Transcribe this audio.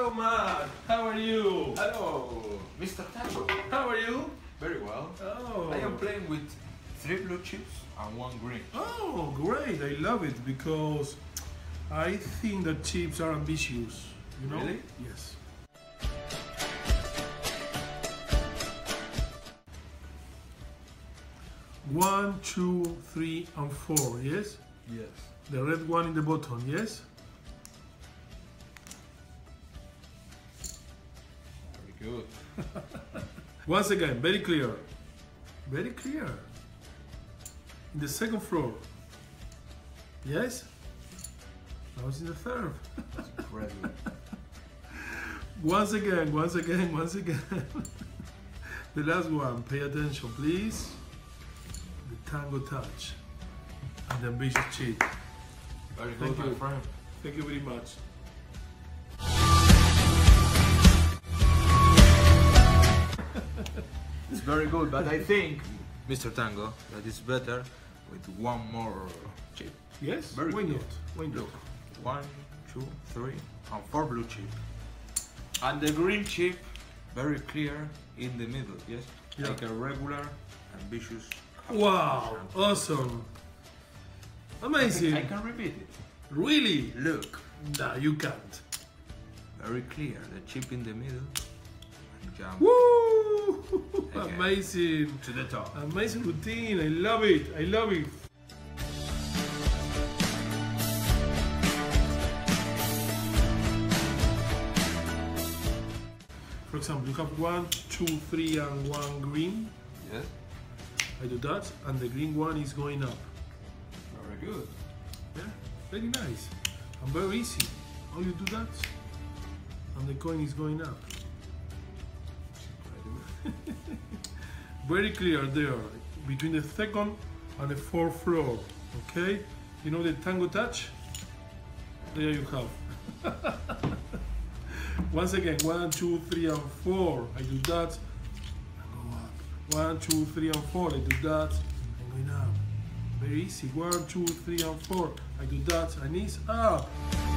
Hello, Matt. How are you? Hello, Mr. Tango. How are you? Very well. Oh. I am playing with 3 blue chips and 1 green. Oh, great. I love it because I think that chips are ambitious. You know? Really? Yes. One, two, three, and 4. Yes. Yes. The red one in the bottom. Yes. Very good. Once again, very clear. Very clear. In the second floor. Yes? Now it's in the third. That's incredible. Once again, once again, once again. The last one, pay attention, please. The tango touch. And the ambitious cheat. Very Thank good, you. my friend. Thank you very much. It's very good, but I think, Mr. Tango, that it's better with 1 more chip. Yes? Very Why good. not? Why not? Look, 1, 2, 3, and 4 blue chip. And the green chip, very clear in the middle, yes? Yeah. Like a regular, ambitious. Wow, awesome. Amazing. I can repeat it. Really? Look, No, you can't. very clear, the chip in the middle, and jump Woo! Okay. Amazing. to the top. Amazing routine. I love it. I love it. For example, you have 1, 2, 3, and 1 green. Yes, I do that, and the green one is going up. very good. Yeah, very nice and very easy. All you do that, and the coin is going up. Very clear there between the second and the fourth floor. Okay, you know the tango touch. There you have. Once again, 1, 2, 3, and 4. I do that. I go up. 1, 2, 3, and 4. I do that. I'm going up. Very easy. 1, 2, 3, and 4. I do that, and it's up.